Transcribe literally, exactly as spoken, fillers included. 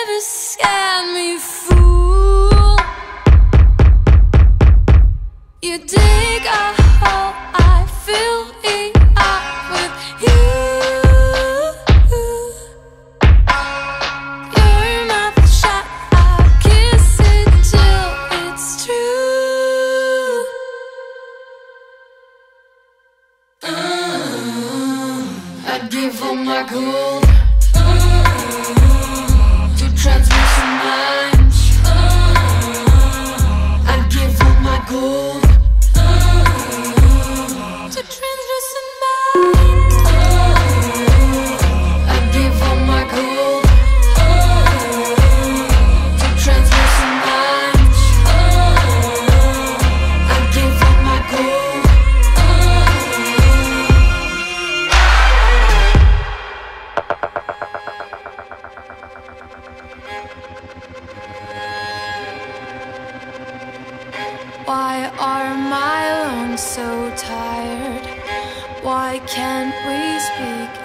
never scared me, fool. You dig a hole, I fill it up with you. Your mouth shut, I kiss it till it's true. uh, I'd give all my gold uh, to transmit some minds. uh, I'd give all my gold to transmit some minds. I'd give all my gold to transmit some minds. I'd give all my gold. Why are my lungs so tired? Why can't we speak